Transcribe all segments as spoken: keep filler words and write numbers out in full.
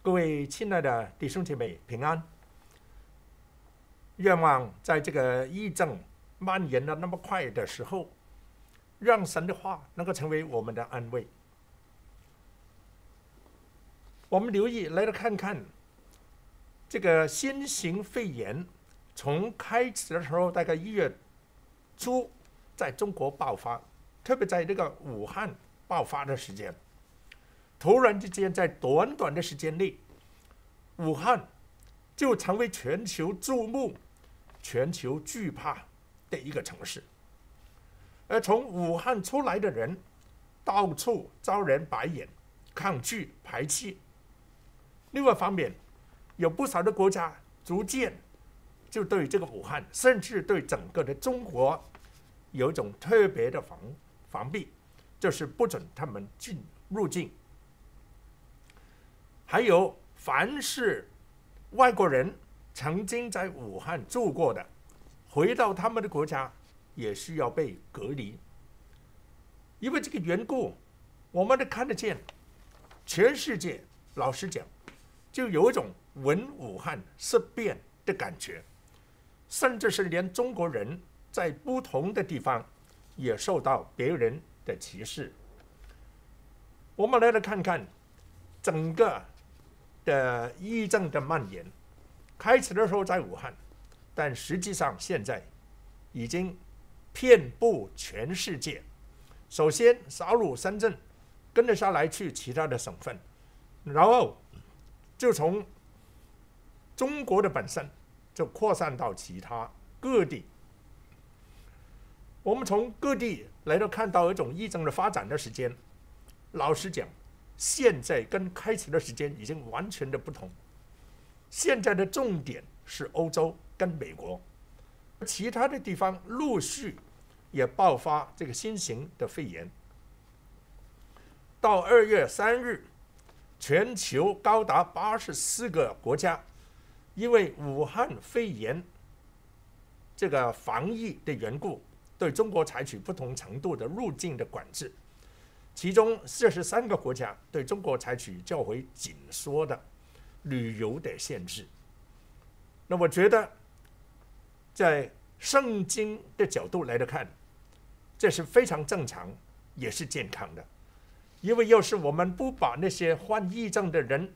各位亲爱的弟兄姐妹平安，愿望在这个疫症蔓延的那么快的时候，让神的话能够成为我们的安慰。我们留意来看看这个新型肺炎从开始的时候，大概一月初在中国爆发，特别在这个武汉爆发的时间，突然之间在短短的时间内，武汉就成为全球注目、全球惧怕的一个城市。而从武汉出来的人，到处遭人白眼、抗拒、排斥。另外一方面，有不少的国家逐渐就对这个武汉，甚至对整个的中国，有一种特别的防防避，就是不准他们进入境。还有，凡是外国人曾经在武汉住过的，回到他们的国家也需要被隔离。因为这个缘故，我们都看得见，全世界老实讲，就有一种闻武汉色变的感觉，甚至是连中国人在不同的地方也受到别人的歧视。我们来来看看整个的疫症的蔓延，开始的时候在武汉，但实际上现在已经遍布全世界。首先杀入深圳，跟着下来去其他的省份，然后就从中国的本身就扩散到其他各地。我们从各地来到看到一种疫症的发展的时间，老实讲，现在跟开始的时间已经完全的不同。现在的重点是欧洲跟美国，其他的地方陆续也爆发这个新型的肺炎。到二月三日，全球高达八十四个国家因为武汉肺炎这个防疫的缘故，对中国采取不同程度的入境的管制。其中四十三个国家对中国采取较为紧缩的旅游的限制。那我觉得，在圣经的角度来看，这是非常正常，也是健康的。因为要是我们不把那些患疫症的人，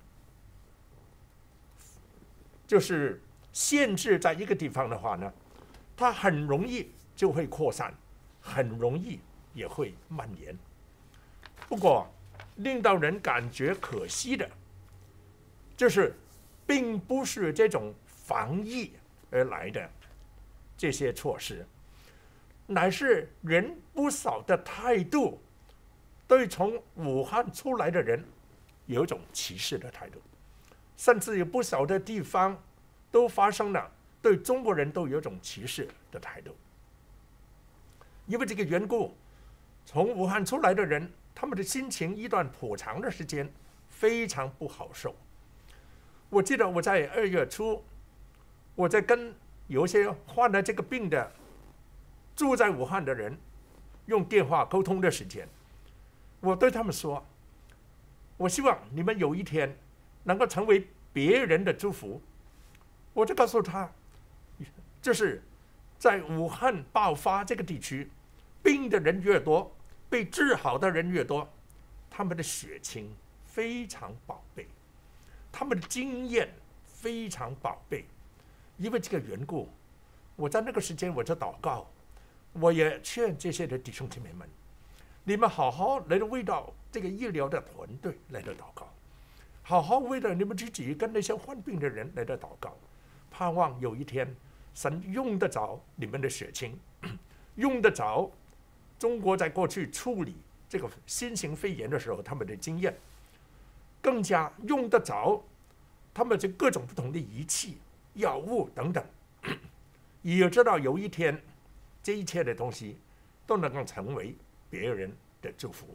就是限制在一个地方的话呢，它很容易就会扩散，很容易也会蔓延。不过，令到人感觉可惜的，就是并不是这种防疫而来的这些措施，乃是人不少的态度，对从武汉出来的人有一种歧视的态度，甚至有不少的地方都发生了对中国人都有一种歧视的态度。因为这个缘故，从武汉出来的人，他们的心情一段颇长的时间非常不好受。我记得我在二月初，我在跟有一些患了这个病的住在武汉的人用电话沟通的时间，我对他们说，我希望你们有一天能够成为别人的祝福。我就告诉他，就是在武汉爆发这个地区，病的人越多，被治好的人越多，他们的血清非常宝贝，他们的经验非常宝贝。因为这个缘故，我在那个时间我就祷告，我也劝这些的弟兄姐妹们，你们好好来为到这个医疗的团队来的祷告，好好为了你们自己跟那些患病的人来的祷告，盼望有一天神用得着你们的血清，用得着中国在过去处理这个新型肺炎的时候他们的经验，更加用得着他们这各种不同的仪器、药物等等，也知道有一天这一切的东西都能够成为别人的祝福。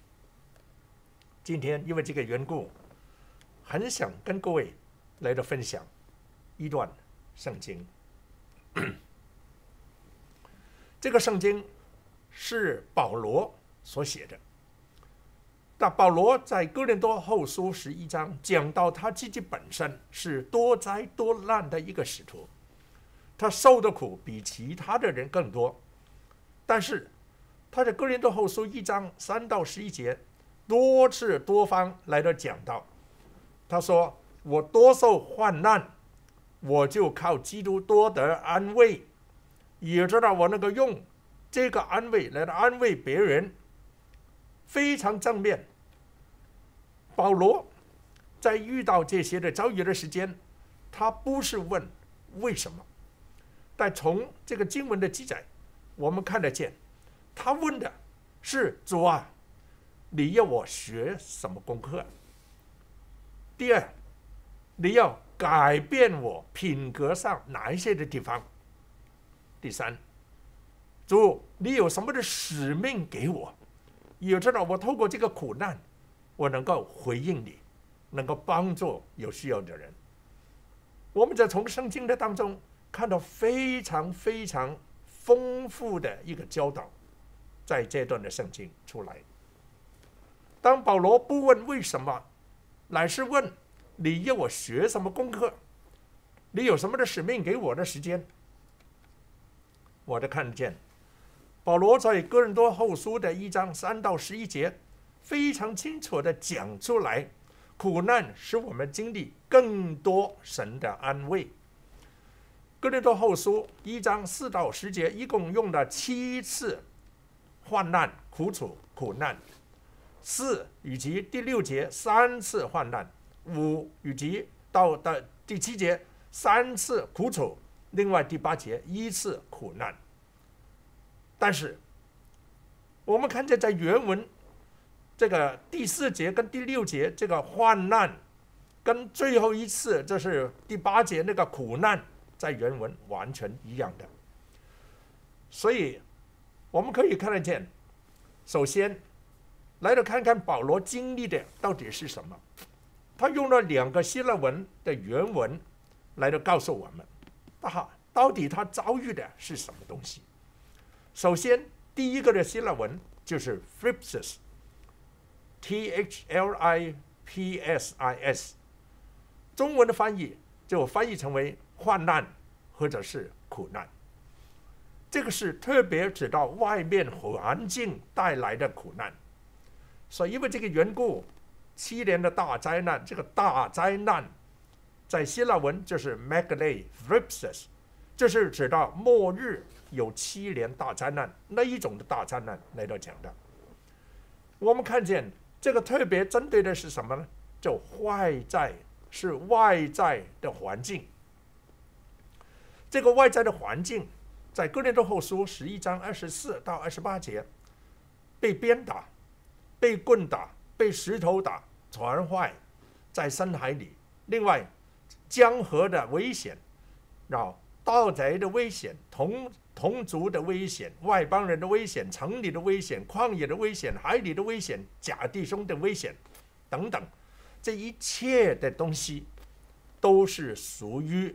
今天因为这个缘故，很想跟各位来的分享一段圣经。这个圣经是保罗所写的， 那保罗在哥林多后书十一章讲到他自己本身是多灾多难的一个使徒，他受的苦比其他的人更多，但是他在哥林多后书一章三到十一节多次多方来到讲到，他说：“我多受患难，我就靠基督多得安慰，也知道我能够用这个安慰来安慰别人。”非常正面。保罗在遇到这些的遭遇的时间，他不是问为什么，但从这个经文的记载，我们看得见，他问的是主啊，你要我学什么功课？第二，你要改变我品格上哪一些的地方？第三，主，你有什么的使命给我？也知道我透过这个苦难，我能够回应你，能够帮助有需要的人。我们在从圣经的当中看到非常非常丰富的一个教导，在这段的圣经出来。当保罗不问为什么，乃是问你要我学什么功课，你有什么的使命给我的时间，我都看见保罗在哥林多后书的一章三到十一节非常清楚的讲出来，苦难使我们经历更多神的安慰。哥林多后书一章四到十节一共用了七次患难、苦楚、苦难，四以及第六节三次患难，五以及到的第七节三次苦楚，另外第八节一次苦难。但是我们看见在原文这个第四节跟第六节这个患难，跟最后一次这是第八节那个苦难，在原文完全一样的。所以我们可以看得见，首先来到看看保罗经历的到底是什么。他用了两个希腊文的原文来到告诉我们，他到底他遭遇的是什么东西。首先第一个的希腊文就是 thlipsis， T H L I P S I S， 中文的翻译就翻译成为患难或者是苦难。这个是特别指到外面环境带来的苦难。所以因为这个缘故，七年的大灾难，这个大灾难在希腊文就是 megalei thlipsis， 这是指到末日有七年大灾难那一种的大灾难来到讲的。我们看见这个特别针对的是什么呢？就外在，是外在的环境。这个外在的环境在哥林多后书十一章二十四到二十八节，被鞭打，被棍打，被石头打，船坏，在深海里。另外江河的危险，然后盗贼的危险，同同族的危险，外邦人的危险，城里的危险，旷野的危险，海里的危险，假弟兄的危险等等，这一切的东西都是属于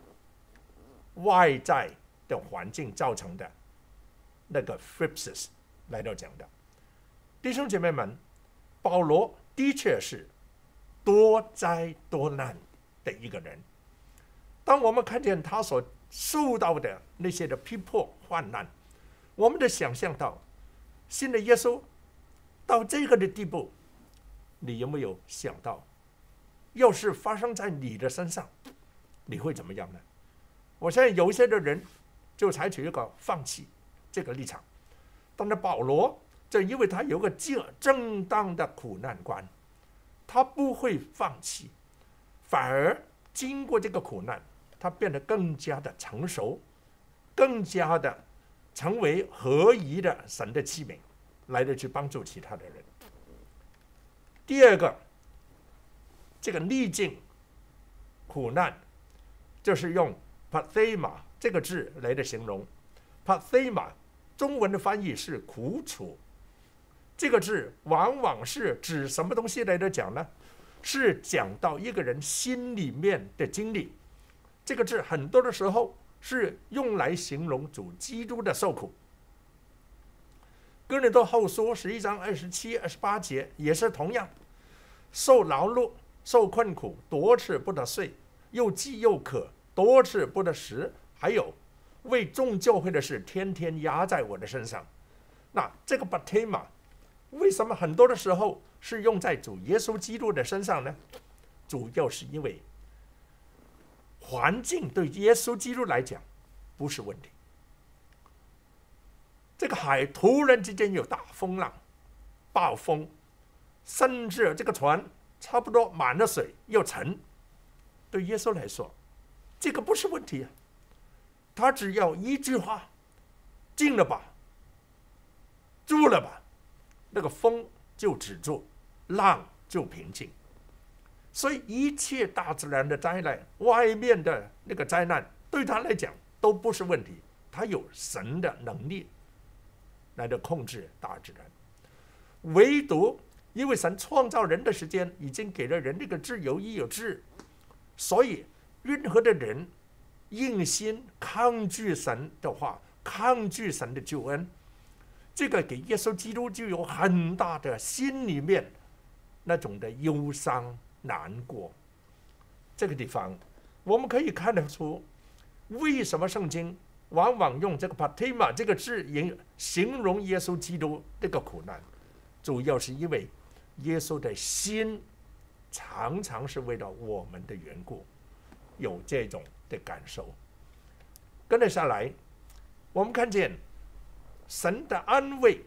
外在的环境造成的那个 thlipsis 来到讲的。弟兄姐妹们，保罗的确是多灾多难的一个人。当我们看见他所受到的那些的逼迫患难，我们得想象到信了耶稣到这个的地步，你有没有想到要是发生在你的身上，你会怎么样呢？我相信有一些的人就采取一个放弃这个立场，但是保罗正因为他有个正当的苦难观，他不会放弃，反而经过这个苦难，他变得更加的成熟，更加的成为合宜的神的器皿，来的去帮助其他的人。第二个，这个逆境苦难，就是用 pathema 这个字来的形容。pathema 中文的翻译是苦楚，这个字往往是指什么东西来的讲呢？是讲到一个人心里面的经历。这个字很多的时候是用来形容主基督的受苦。 哥林多后书十一章二十七、二十八节也是同样，受劳碌、受困苦，多次不得睡，又饥又渴，多次不得食，还有为众教会的事，天天压在我的身上。那这个 batema 为什么很多的时候是用在主耶稣基督的身上呢？主要是因为环境对耶稣基督来讲不是问题。这个海突然之间有大风浪、暴风，甚至这个船差不多满了水又沉，对耶稣来说这个不是问题啊。他只要一句话，进了吧，住了吧，那个风就止住，浪就平静。所以一切大自然的灾难，外面的那个灾难对他来讲都不是问题，他有神的能力来的控制大自然。唯独因为神创造人的时间已经给了人这个自由意志，所以任何的人硬心抗拒神的话，抗拒神的救恩，这个给耶稣基督就有很大的心里面那种的忧伤难过。这个地方我们可以看得出，为什么圣经往往用这个 patema 这个字形容耶稣基督这个苦难，主要是因为耶稣的心常常是为了我们的缘故有这种的感受。跟着下来，我们看见神的安慰，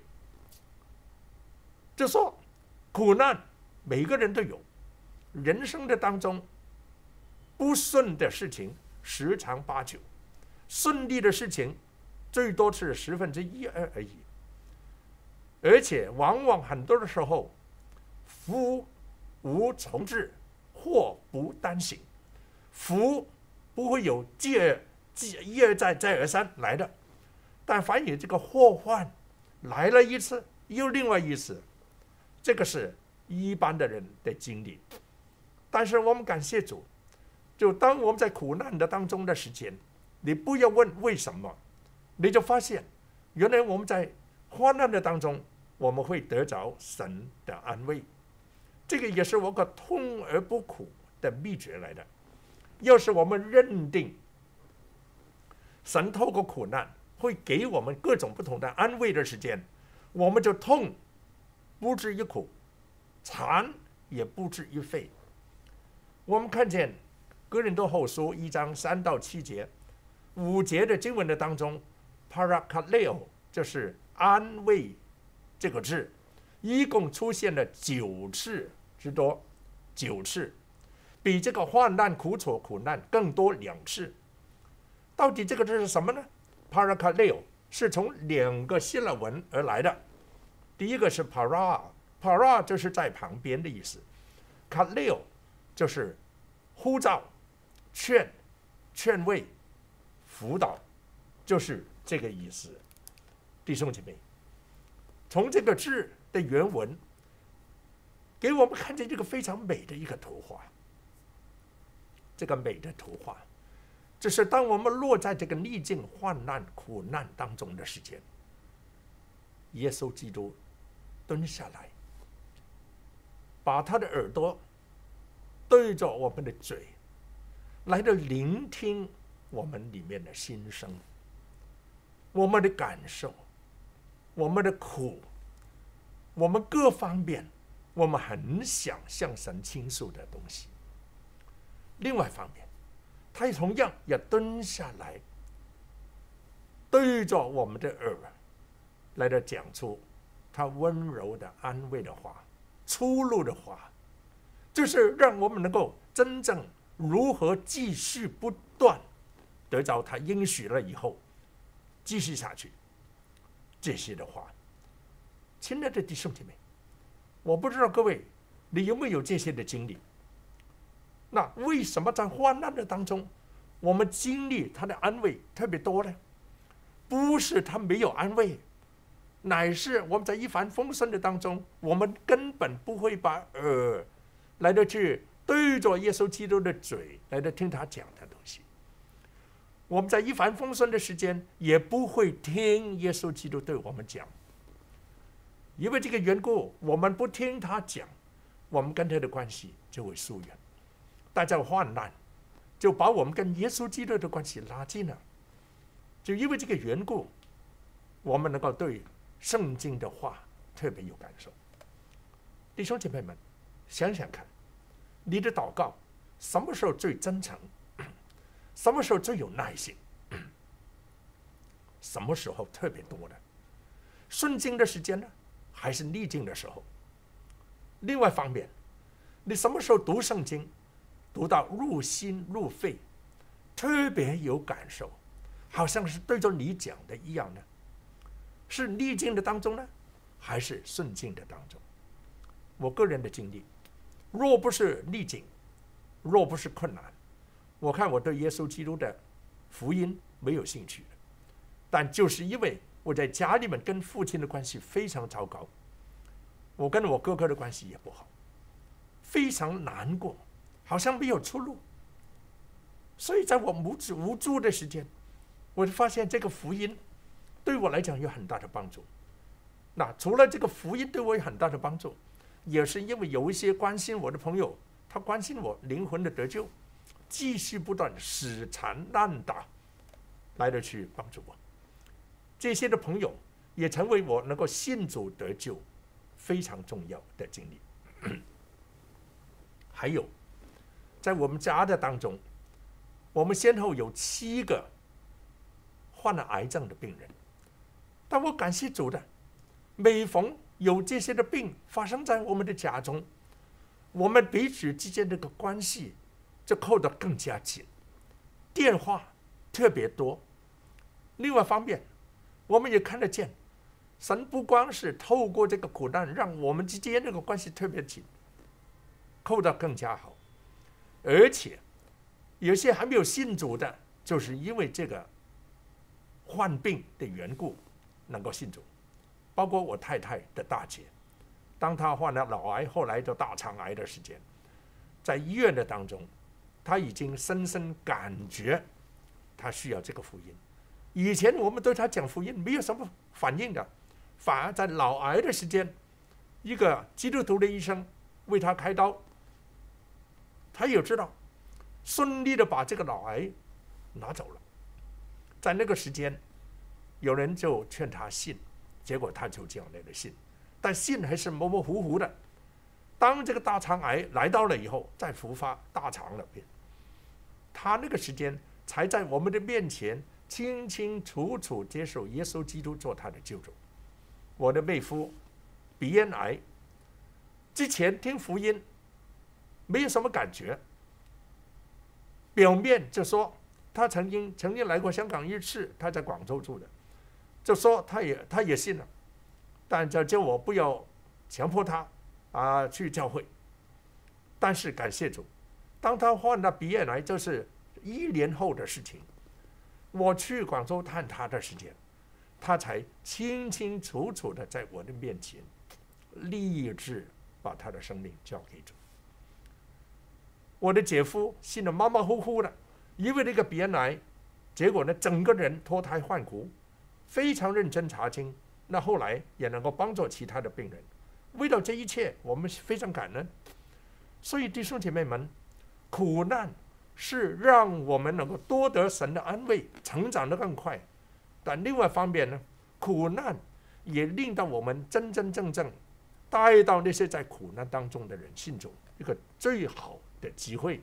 就说苦难每个人都有，人生的当中不顺的事情十常八九，顺利的事情最多是十分之一二而已。而且往往很多的时候，福无从至，祸不单行。福不会有接一而再再而三来的，但凡有这个祸患来了一次又另外一次，这个是一般的人的经历。但是我们感谢主，就当我们在苦难的当中的时间，你不要问为什么，你就发现原来我们在患难的当中，我们会得着神的安慰。这个也是我个痛而不苦的秘诀来的。要是我们认定神透过苦难会给我们各种不同的安慰的时间，我们就痛不至于苦，残也不至于废。我们看见哥林多后书一章三到七节，五节的经文的当中 ，parakaleo 就是安慰这个字，一共出现了九次之多，九次，比这个患难、苦楚、苦难更多两次。到底这个字是什么呢？ parakaleo 是从两个希腊文而来的，第一个是 para，para 就是在旁边的意思 ，kaleo 就是呼召、劝、劝慰、辅导，就是这个意思。弟兄姐妹，从这个字的原文，给我们看见这个非常美的一个图画。这个美的图画，就是当我们落在这个逆境、患难、苦难当中的时间，耶稣基督蹲下来，把他的耳朵对着我们的嘴，来的聆听我们里面的心声，我们的感受，我们的苦，我们各方面我们很想向神倾诉的东西。另外一方面，他也同样也蹲下来，对着我们的耳来的讲出他温柔的安慰的话，出路的话，就是让我们能够真正如何继续不断得着他应许了以后继续下去。这些的话，亲爱的弟兄姐妹，我不知道各位你有没有这些的经历。那为什么在患难的当中，我们经历他的安慰特别多呢？不是他没有安慰，乃是我们在一帆风顺的当中，我们根本不会把耳来的去对着耶稣基督的嘴来的听他讲的东西。我们在一帆风顺的时间，也不会听耶稣基督对我们讲。 因为这个缘故，我们不听他讲，我们跟他的关系就会疏远。大家患难，就把我们跟耶稣基督的关系拉近了。就因为这个缘故，我们能够对圣经的话特别有感受。弟兄姐妹们，想想看，你的祷告什么时候最真诚？什么时候最有耐心？什么时候特别多呢？顺境的时间呢，还是逆境的时候？另外一方面，你什么时候读圣经，读到入心入肺，特别有感受，好像是对着你讲的一样呢？是逆境的当中呢，还是顺境的当中？我个人的经历，若不是逆境，若不是困难，我看我对耶稣基督的福音没有兴趣的。但就是因为我在家里面跟父亲的关系非常糟糕，我跟我哥哥的关系也不好，非常难过，好像没有出路。所以在我无助无助的时间，我就发现这个福音对我来讲有很大的帮助。那除了这个福音对我有很大的帮助，也是因为有一些关心我的朋友，他关心我灵魂的得救，继续不断死缠烂打来的去帮助我。这些的朋友也成为我能够信主得救非常重要的经历。还有，在我们家的当中，我们先后有七个患了癌症的病人，但我感谢主的，每逢有这些的病发生在我们的家中，我们彼此之间这个关系就扣得更加紧，电话特别多。另外一方面，我们也看得见，神不光是透过这个苦难让我们之间这个关系特别紧，扣得更加好，而且有些还没有信主的，就是因为这个患病的缘故能够信主。包括我太太的大姐，当她患了脑癌，后来就大肠癌的时间，在医院的当中，她已经深深感觉她需要这个福音。以前我们对她讲福音没有什么反应的，反而在脑癌的时间，一个基督徒的医生为她开刀，她也知道顺利的把这个脑癌拿走了。在那个时间，有人就劝她信，结果他就讲那个信，但信还是模模糊糊的。当这个大肠癌来到了以后，再复发大肠了病，他那个时间才在我们的面前清清楚楚接受耶稣基督做他的救主。我的妹夫鼻咽癌，之前听福音没有什么感觉，表面就说他曾经曾经来过香港一次，他在广州住的，就说他也他也信了，但就叫我不要强迫他啊去教会。但是感谢主，当他患了鼻咽癌，就是一年后的事情，我去广州探他的时间，他才清清楚楚的在我的面前立志把他的生命交给主。我的姐夫信得马马虎虎的，因为那个鼻咽癌，结果呢整个人脱胎换骨，非常认真查经，那后来也能够帮助其他的病人。为了这一切，我们非常感恩。所以弟兄姐妹们，苦难是让我们能够多得神的安慰，成长得更快。但另外一方面呢，苦难也令到我们真真正正带到那些在苦难当中的人信主一个最好的机会。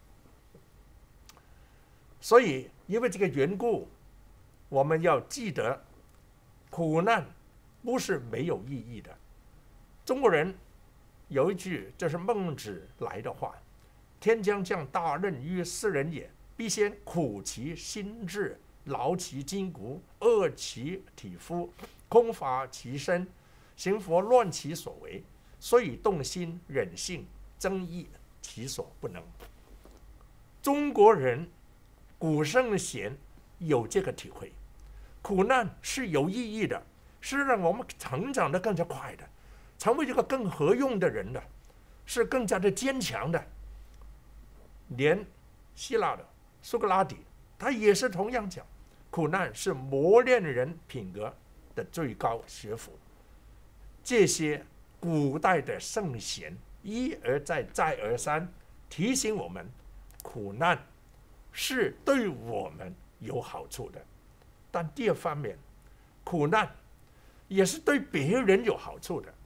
所以因为这个缘故，我们要记得，苦难不是没有意义的。中国人有一句，这是孟子来的话：“天将降大任于斯人也，必先苦其心志，劳其筋骨，饿其体肤，空乏其身，行拂乱其所为，所以动心忍性，争议其所不能。”中国人古圣贤有这个体会，苦难是有意义的，是让我们成长得更加快的，成为一个更合用的人的，是更加的坚强的。连希腊的苏格拉底，他也是同样讲，苦难是磨练人品格的最高学府。 这些古代的圣贤一而再再而三提醒我们，苦难是对我们有好处的，但第二方面，苦难也是对别人有好处的。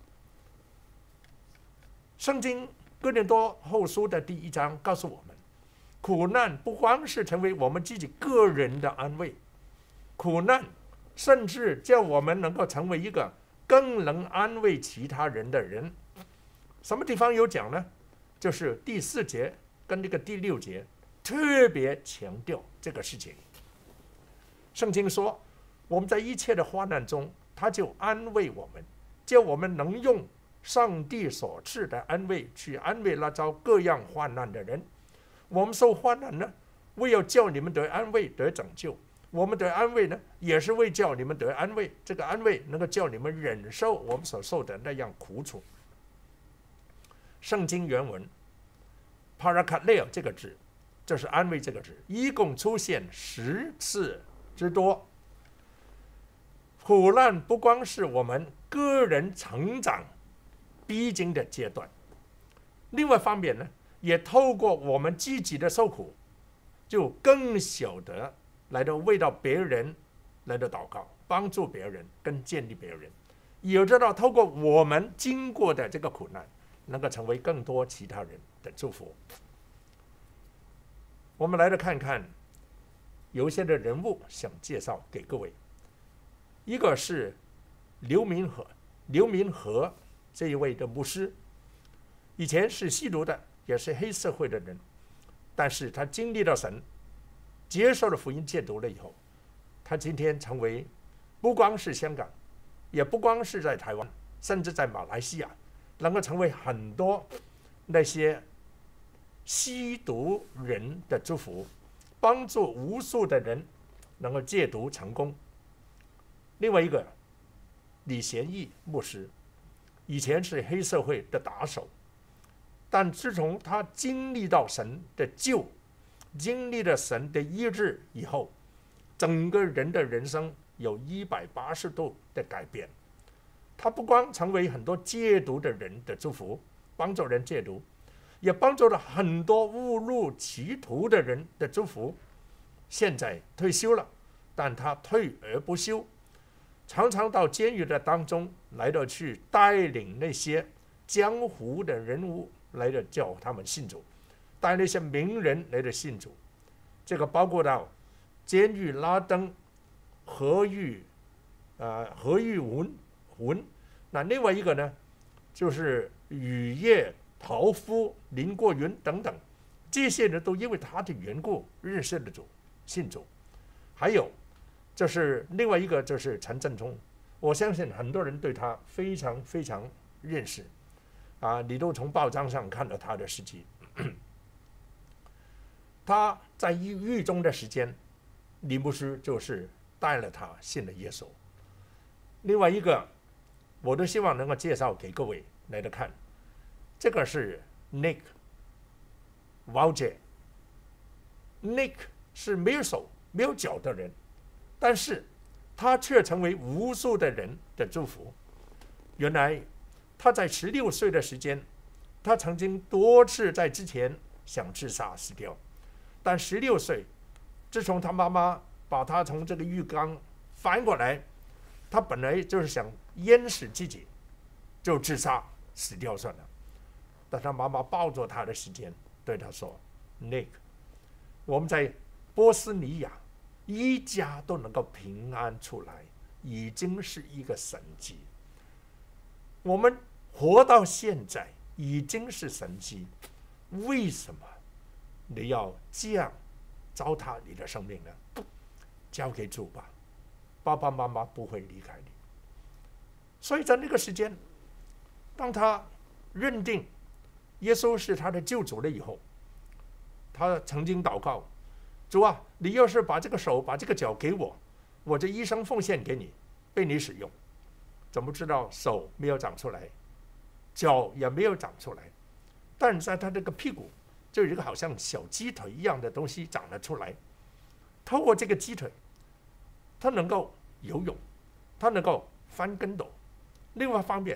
圣经哥林多后书的第一章告诉我们，苦难不光是成为我们自己个人的安慰，苦难甚至叫我们能够成为一个更能安慰其他人的人。什么地方有讲呢？就是第四节跟这个第六节特别强调这个事情。圣经说，我们在一切的患难中，他就安慰我们，叫我们能用上帝所赐的安慰去安慰那遭各样患难的人。我们受患难呢，为要叫你们得安慰得拯救；我们得安慰呢，也是为叫你们得安慰。这个安慰能够叫你们忍受我们所受的那样苦楚。圣经原文 parakaleo 这个字，就是安慰这个字，一共出现十次之多。苦难不光是我们个人成长必经的阶段，另外一方面呢，也透过我们自己的受苦，就更晓得来到为到别人来到祷告，帮助别人跟建立别人，也知道透过我们经过的这个苦难，能够成为更多其他人的祝福。我们来到看看有一些的人物想介绍给各位，一个是刘明和刘明和这一位的牧师，以前是吸毒的，也是黑社会的人，但是他经历了神，接受了福音戒毒了以后，他今天成为不光是香港，也不光是在台湾，甚至在马来西亚，能够成为很多那些吸毒人的祝福，帮助无数的人能够戒毒成功。另外一个李贤义牧师，以前是黑社会的打手，但自从他经历到神的救，经历了神的医治以后，整个人的人生有一百八十度的改变。他不光成为很多戒毒的人的祝福，帮助人戒毒，也帮助了很多误入歧途的人的祝福。现在退休了，但他退而不休，常常到监狱的当中来到去带领那些江湖的人物来到叫他们信主，带那些名人来到信主。这个包括到监狱拉登、何玉、呃何玉文文，那另外一个呢，就是雨夜陶夫、林国云等等，这些人都因为他的缘故认识了主，信主。还有就是另外一个就是陈振中，我相信很多人对他非常非常认识，啊，你都从报章上看到他的事迹。他在狱中的时间，李牧师就是带了他信了耶稣。另外一个，我都希望能够介绍给各位来的看，这个是 Nick Vaughn。Nick 是没有手没有脚的人，但是他却成为无数的人的祝福。原来他在十六岁的时间，他曾经多次在之前想自杀死掉，但十六岁，自从他妈妈把他从这个浴缸翻过来，他本来就是想淹死自己，就自杀死掉算了。但他妈妈抱着他的时间对他说 ：“Nick， 我们在波斯尼亚一家都能够平安出来，已经是一个神迹。我们活到现在已经是神迹，为什么你要这样糟蹋你的生命呢？交给主吧，爸爸妈妈不会离开你。”所以在那个时间，当他认定耶稣是他的救主了以后，他曾经祷告：“主啊，你要是把这个手把这个脚给我，我这一生奉献给你，被你使用。”怎么知道手没有长出来，脚也没有长出来，但在他这个屁股就有一个好像小鸡腿一样的东西长了出来。透过这个鸡腿，他能够游泳，他能够翻跟斗。另外一方面，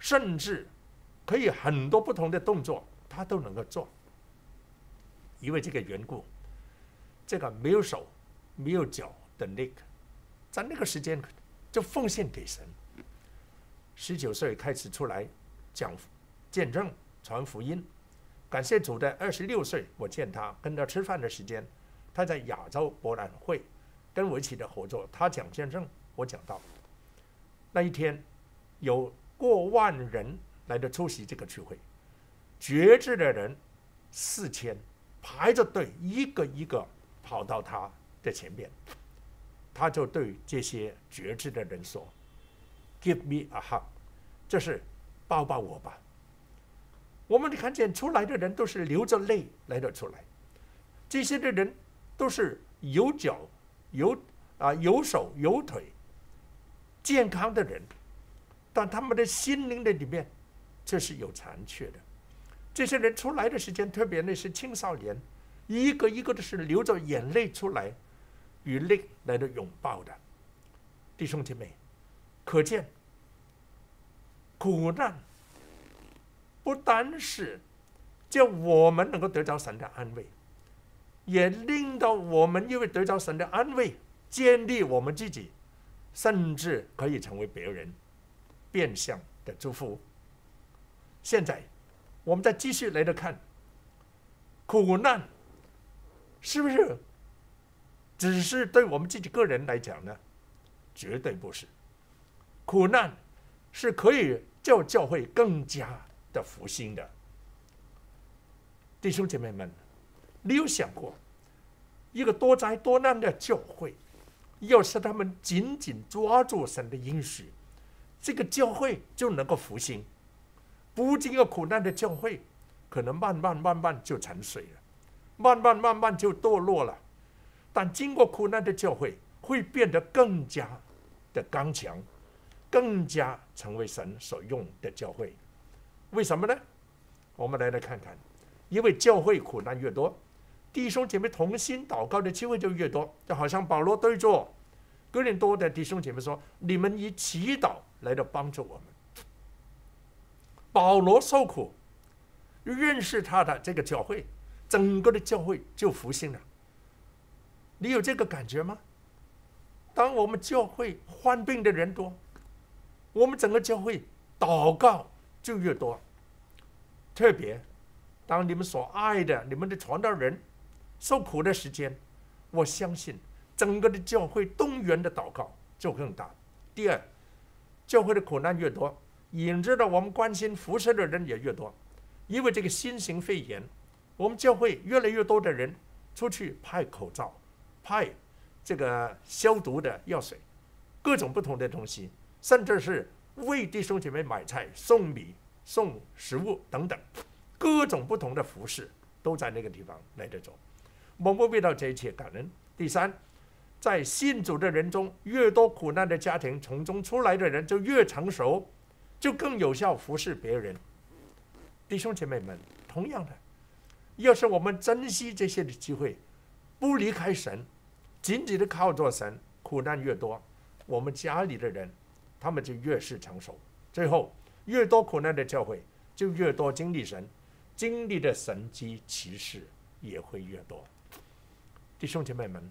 甚至可以很多不同的动作，他都能够做。因为这个缘故，这个没有手、没有脚的 Nick， 在那个时间就奉献给神。十九岁开始出来讲见证、传福音。感谢主的二十六岁，我见他，跟他吃饭的时间，他在亚洲博览会跟我一起的合作，他讲见证，我讲道。那一天有过万人来的出席这个聚会，觉知的人四千，排着队，一个一个跑到他的前边，他就对这些觉知的人说 ：“Give me a hug， 就是抱抱我吧。”我们看见出来的人都是流着泪来的出来，这些的人都是有脚有啊有手有腿健康的人，但他们的心灵的里面这是有残缺的。这些人出来的时间，特别那是青少年，一个一个都是流着眼泪出来，与泪来的拥抱的。弟兄姐妹，可见苦难不单是叫我们能够得到神的安慰，也令到我们因为得到神的安慰，建立我们自己，甚至可以成为别人变相的祝福。现在我们再继续来着看，苦难是不是只是对我们自己个人来讲呢？绝对不是。苦难是可以叫教会更加的复兴的。弟兄姐妹们，你有想过一个多灾多难的教会，要是他们紧紧抓住神的应许，这个教会就能够复兴。不经过苦难的教会，可能慢慢慢慢就沉睡了，慢慢慢慢就堕落了。但经过苦难的教会，会变得更加的刚强，更加成为神所用的教会。为什么呢？我们来来看看，因为教会苦难越多，弟兄姐妹同心祷告的机会就越多。就好像保罗对着哥林多的弟兄姐妹说：“你们以祈祷来到帮助我们。”保罗受苦，认识他的这个教会，整个的教会就复兴了。你有这个感觉吗？当我们教会患病的人多，我们整个教会祷告就越多。特别当你们所爱的你们的传道人受苦的时间，我相信整个的教会动员的祷告就更大。第二，教会的苦难越多，引致到我们关心服事的人也越多。因为这个新型肺炎，我们教会越来越多的人出去派口罩，派这个消毒的药水，各种不同的东西，甚至是为弟兄姐妹买菜、送米、送食物等等，各种不同的服事都在那个地方来得走。我们为到这一切感恩。第三，在信主的人中，越多苦难的家庭，从中出来的人就越成熟，就更有效服侍别人。弟兄姐妹们，同样的，要是我们珍惜这些的机会，不离开神，紧紧的靠着神，苦难越多，我们家里的人他们就越是成熟。最后，越多苦难的教会，就越多经历神，经历的神迹奇事也会越多。弟兄姐妹们，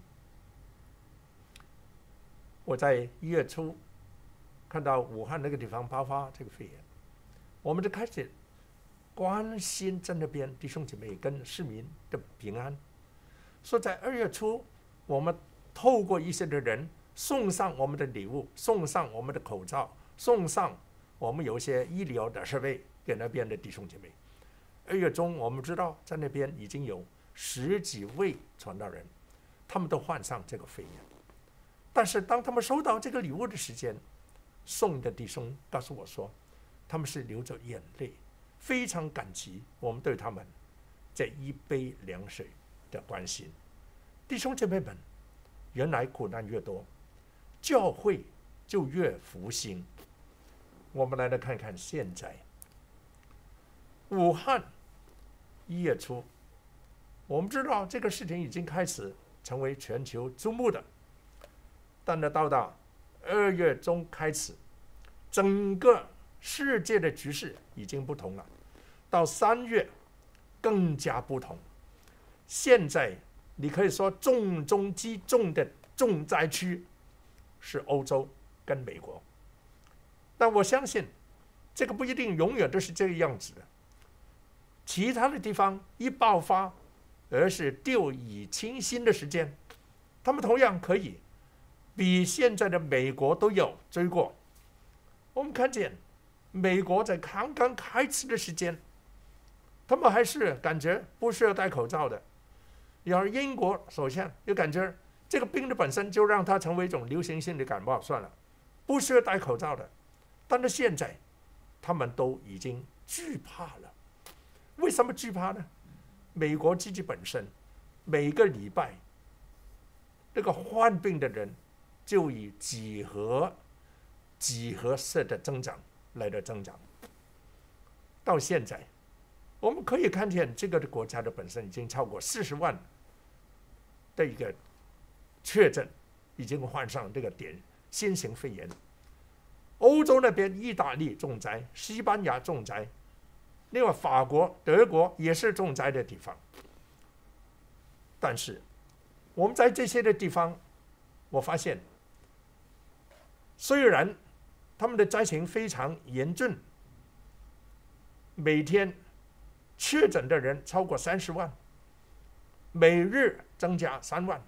我在一月初看到武汉那个地方爆发这个肺炎，我们就开始关心在那边弟兄姐妹跟市民的平安。说在二月初，我们透过一些的人送上我们的礼物，送上我们的口罩，送上我们有一些医疗的设备给那边的弟兄姐妹。二月中，我们知道在那边已经有十几位传道人，他们都患上这个肺炎。但是当他们收到这个礼物的时间，送的弟兄告诉我说，他们是流着眼泪，非常感激我们对他们这一杯凉水的关心。弟兄姐妹们，原来苦难越多，教会就越复兴。我们来来看看现在，武汉一月初，我们知道这个事情已经开始成为全球瞩目的，但呢，到达二月中开始，整个世界的局势已经不同了，到三月更加不同。现在你可以说重中之重的重灾区是欧洲跟美国，但我相信这个不一定永远都是这个样子的。其他的地方一爆发，而是掉以轻心的时间，他们同样可以比现在的美国都有追过。我们看见美国在刚刚开始的时间，他们还是感觉不需要戴口罩的，然而英国首相又感觉这个病的本身就让它成为一种流行性的感冒，算了，不需要戴口罩的。但是现在他们都已经惧怕了。为什么惧怕呢？美国自己本身每个礼拜这个患病的人就以几何几何式的增长来的增长。到现在我们可以看见这个国家的本身已经超过四十万的一个确诊，已经患上这个点新型肺炎。欧洲那边意大利重灾，西班牙重灾，另外法国德国也是重灾的地方。但是我们在这些的地方，我发现虽然他们的灾情非常严峻，每天确诊的人超过三十万，每日增加三万。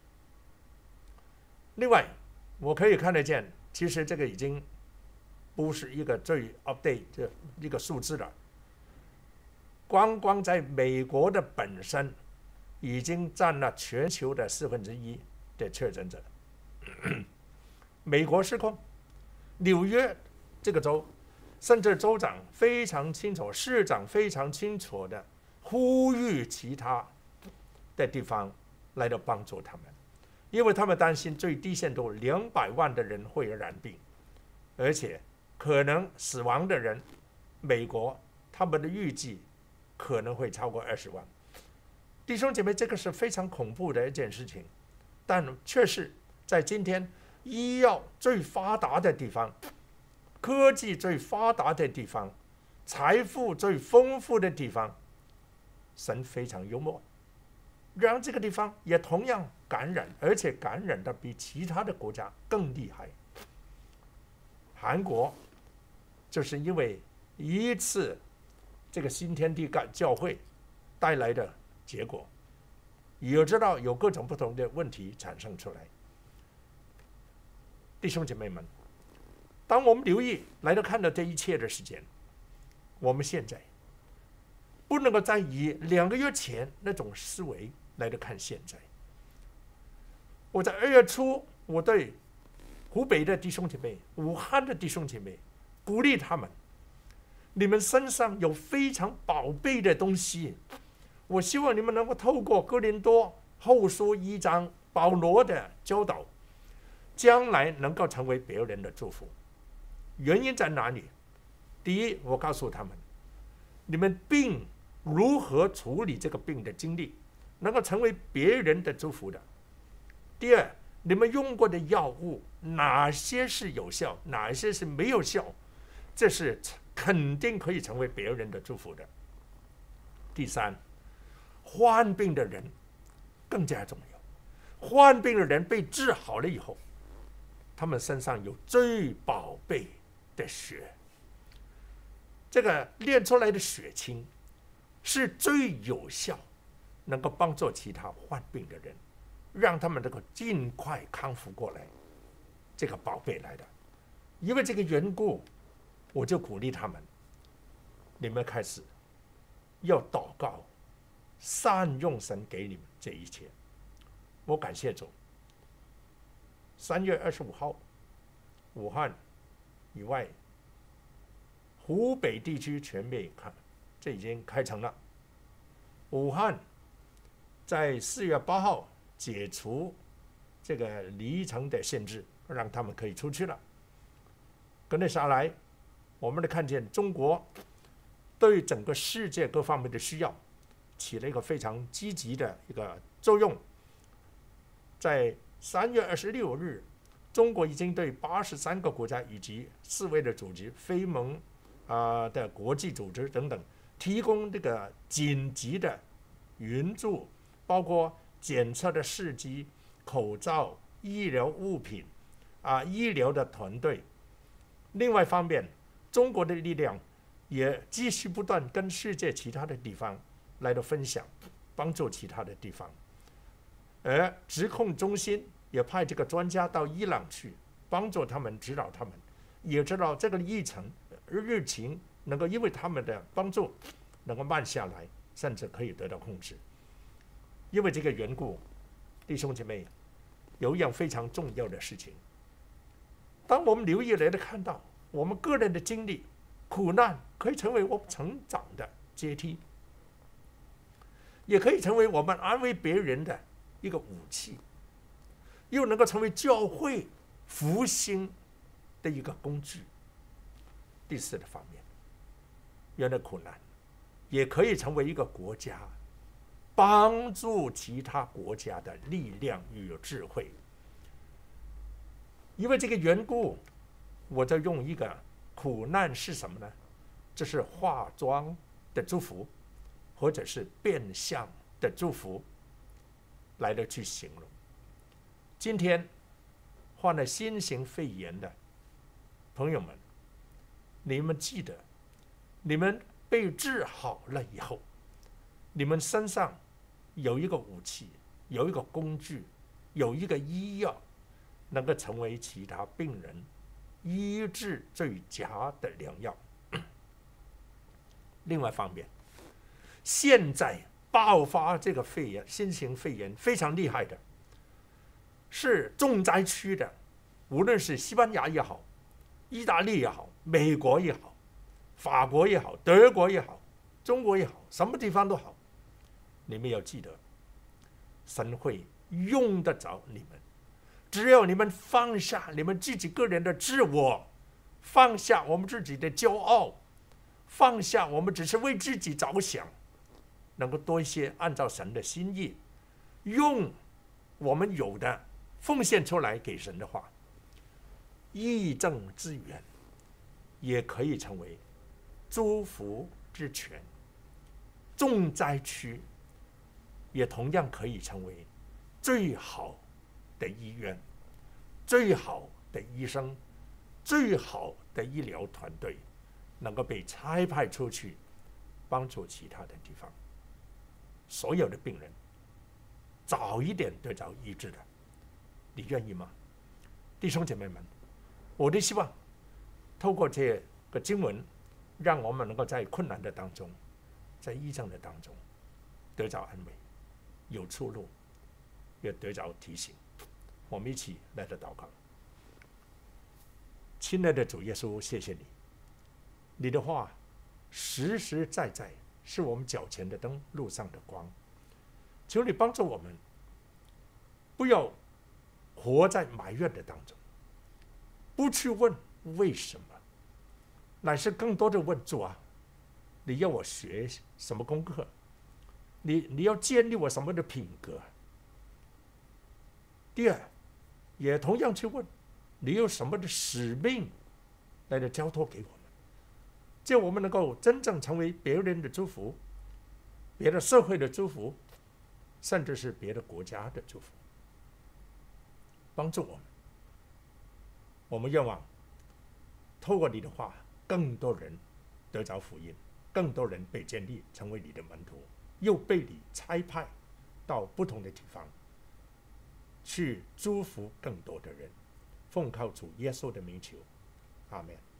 另外我可以看得见，其实这个已经不是一个最 update 的一个数字了。光光在美国的本身已经占了全球的四分之一的确诊者。美国失控，纽约这个州甚至州长非常清楚，市长非常清楚的呼吁其他的地方来到帮助他们，因为他们担心最低限度两百万的人会染病，而且可能死亡的人，美国他们的预计可能会超过二十万。弟兄姐妹，这个是非常恐怖的一件事情，但却是在今天医药最发达的地方，科技最发达的地方，财富最丰富的地方，神非常幽默，让这个地方也同样感染，而且感染的比其他的国家更厉害。韩国就是因为一次这个新天地教会带来的结果，也知道有各种不同的问题产生出来。弟兄姐妹们，当我们留意来到看到这一切的时间，我们现在不能够再以两个月前那种思维来到看现在。我在二月初，我对湖北的弟兄姐妹、武汉的弟兄姐妹鼓励他们，你们身上有非常宝贝的东西，我希望你们能够透过哥林多后书一章保罗的教导，将来能够成为别人的祝福。原因在哪里？第一，我告诉他们，你们病如何处理这个病的经历，能够成为别人的祝福的。第二，你们用过的药物哪些是有效，哪些是没有效，这是肯定可以成为别人的祝福的。第三，患病的人更加重要。患病的人被治好了以后，他们身上有最宝贝的血，这个炼出来的血清是最有效，能够帮助其他患病的人，让他们能够尽快康复过来。这个宝贝来的，因为这个缘故，我就鼓励他们，你们开始要祷告，善用神给你们这一切。我感谢主，三月二十五号，武汉以外，湖北地区全面看，这已经开成了。武汉在四月八号解除这个离城的限制，让他们可以出去了。跟着下来，我们来看见中国对整个世界各方面的需要起了一个非常积极的一个作用。在三月二十六日， 中国已经对八十三个国家以及世卫的组织、非盟啊、呃、的国际组织等等，提供这个紧急的援助，包括检测的试剂、口罩、医疗物品啊、医疗的团队。另外一方面，中国的力量也继续不断跟世界其他的地方来到分享，帮助其他的地方。而指控中心也派这个专家到伊朗去，帮助他们指导他们，也知道这个疫情日情能够因为他们的帮助能够慢下来，甚至可以得到控制。因为这个缘故，弟兄姐妹，有一样非常重要的事情，当我们留意来的看到，我们个人的经历苦难可以成为我们成长的阶梯，也可以成为我们安慰别人的一个武器，又能够成为教会复兴的一个工具。第四的方面，原来苦难也可以成为一个国家帮助其他国家的力量与智慧。因为这个缘故，我就用一个苦难是什么呢？这是化妆的祝福，或者是变相的祝福来的去形容。今天患了新型肺炎的朋友们，你们记得，你们被治好了以后，你们身上有一个武器，有一个工具，有一个医药，能够成为其他病人医治最佳的良药。另外一方面，现在爆发这个肺炎，新型肺炎非常厉害的，是重灾区的，无论是西班牙也好，意大利也好，美国也好，法国也好，德国也好，中国也好，什么地方都好，你们要记得，神会用得着你们，只要你们放下你们自己个人的自我，放下我们自己的骄傲，放下我们只是为自己着想，能够多一些按照神的心意，用我们有的奉献出来给神的话，义正之源也可以成为祝福之泉，重灾区也同样可以成为最好的医院，最好的医生，最好的医疗团队，能够被差派出去帮助其他的地方，所有的病人早一点得着医治的，你愿意吗？弟兄姐妹们，我的希望透过这个经文，让我们能够在困难的当中，在疫症的当中得着安慰，有出路，也得着提醒。我们一起来到祷告。亲爱的主耶稣，谢谢你，你的话实实在在是我们脚前的灯，路上的光。求你帮助我们，不要活在埋怨的当中，不去问为什么，乃是更多的问主啊，你要我学什么功课？你你要建立我什么的品格？第二，也同样去问，你有什么的使命来的交托给我们，叫我们能够真正成为别人的祝福，别的社会的祝福，甚至是别的国家的祝福。帮助我们，我们愿望透过你的话，更多人得着福音，更多人被建立成为你的门徒，又被你差派到不同的地方去祝福更多的人。奉靠主耶稣的名求，阿们。